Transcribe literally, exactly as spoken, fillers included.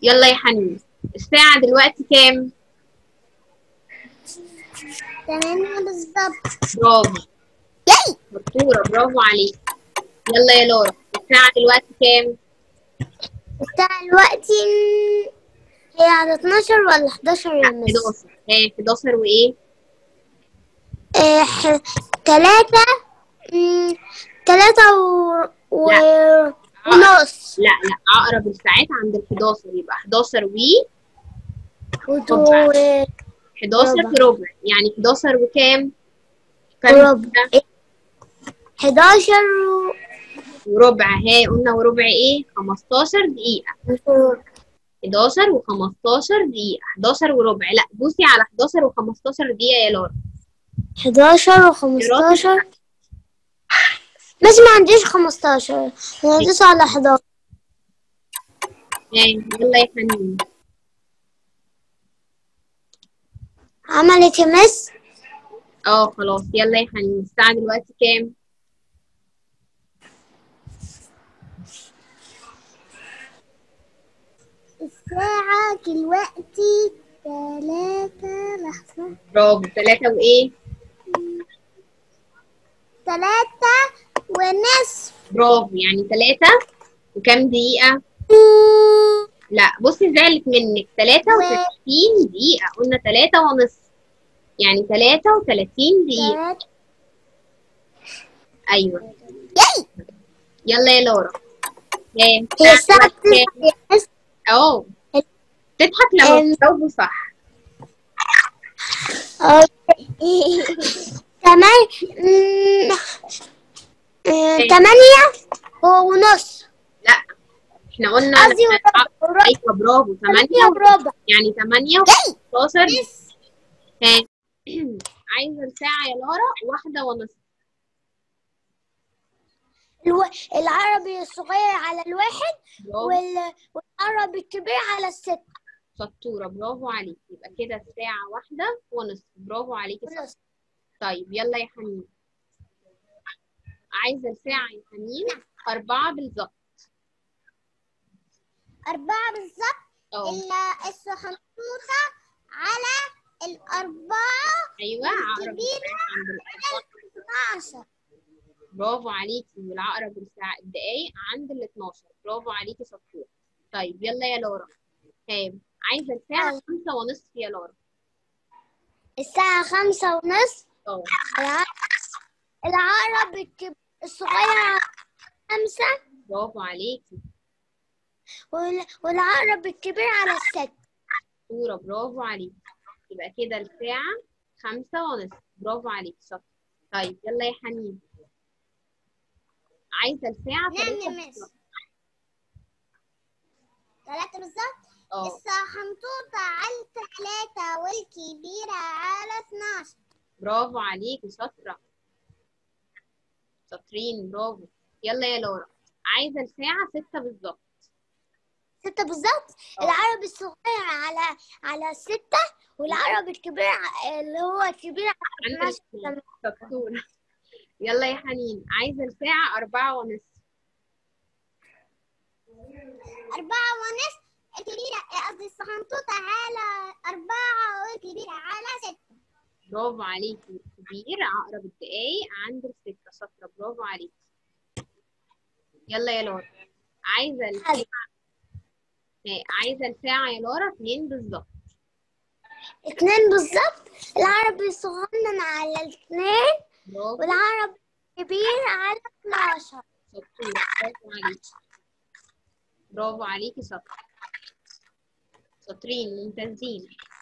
يلا يا حنين، الساعة دلوقتي كام؟ تمانية بالظبط. برافو. ياي. شطورة، برافو عليك. يلا يا لورا، الساعة دلوقتي كام؟ الساعة دلوقتي هي على اتناشر ولا حداشر لا يا مس؟ حداشر. ايه حداشر وايه؟ آه ح... تلاتة مم، تلاتة و... و... لا عقرب. ونص. لا لا عقرب الساعات عند ال حداشر، يبقى حداشر و ودو ربع. حداشر وربع. وربع، يعني حداشر وكام؟ كام وربع دقيقة؟ إيه؟ حداشر و... وربع. ها قلنا وربع ايه؟ خمستاشر دقيقة. حداشر و15 دقيقة. حداشر وربع. لا بصي على حداشر و15 دقيقة يا لورا. حداشر دراسة. وخمستاشر. بس ما عنديش خمستاشر، أنا هدوس على حداشر. يلا يا حنين. عملت يا مس؟ اه خلاص. يلا يا حنين، الساعة دلوقتي كام؟ الساعة دلوقتي تلاتة. لحظة. برافو. تلاتة وايه؟ تلاتة ونصف. برافو، يعني تلاتة وكام دقيقة؟ لا بصي زعلت منك. تلاتة و وتلاتين دقيقة. قلنا تلاتة ونص، يعني تلاتة وتلاتين دقيقة. تلاتة. أيوه. ياي. يلا يا لورا. ايه هي الساعة الساعة دلوقتي بتسعة كام؟ يا مس. اه تضحك لما أم، بتجاوبوا صح. أه، تمام. أم، أه، ايه؟ تمانية ونص. لا احنا قلنا قصدي لما وربع. وربع. ايوه برافو. تمانية تمانية ونص، وربع. يعني تمانية ياي. وخمستاشر. مس. ها عايزة الساعة يا لورا واحدة ونص. الو... العربي الصغير على الواحد برافو. وال... والعربي الكبير على الست. شطورة، برافو عليك. يبقى كده الساعة واحدة ونص. برافو عليكي صح. طيب يلا يا حنين، عايزة الساعة يا حنين أربعة بالظبط. أربعة بالظبط. اه الصحنطوطة على الأربعة أيوه، عقرب والكبيرة الساعات عند الأربعة. على اتناشر. برافو عليكي. والعقرب الساعة الدقايق عند ال اتناشر. برافو عليكي شطورة. طيب يلا يا لورا. ها عايزة الساعة طيب. خمسة ونصف يا لورا. الساعة خمسة ونصف. اه الع- العقرب الكب... الصغير على خمسة برافو عليكي. وال... والعقرب الكبير على الست. شطورة، برافو عليكي. يبقى كده الساعة خمسة ونصف. برافو عليكي شاطرة. طيب يلا يا حنين، عايزة الساعة نعم تلاتة يا مس. بالظبط. ثلاثة بالظبط. اه الصحنطوطة على ثلاثة والكبيرة على اتناشر. برافو عليكي شاطرة. شاطرين، برافو. يلا يا لورا، عايزة الساعة ستة بالظبط. ستة بالظبط. اه العربي الصغير على على ستة، والعربي الكبير ع- اللي هو الكبير على عند اتناشر. الاثنين. شطورة. يلا يا حنين، عايزة الساعة أربعة ونصف. أربعة ونصف. الكبيرة قصدي الصحنطوطة على أربعة والكبيرة على ستة. برافو عليكي. كبير عقرب الدقايق عند الستة. شاطرة، برافو عليكي. يلا يا لورا، عايزة الساعة ها، عايزة الساعة يا لورا اتنين بالظبط. اتنين بالظبط. العربي الصغنن على الاتنين، برافو. والعربي الكبير على اتناشر. شطورة، برافو عليكي. برافو عليكي شاطرة. شاطرين ممتازين.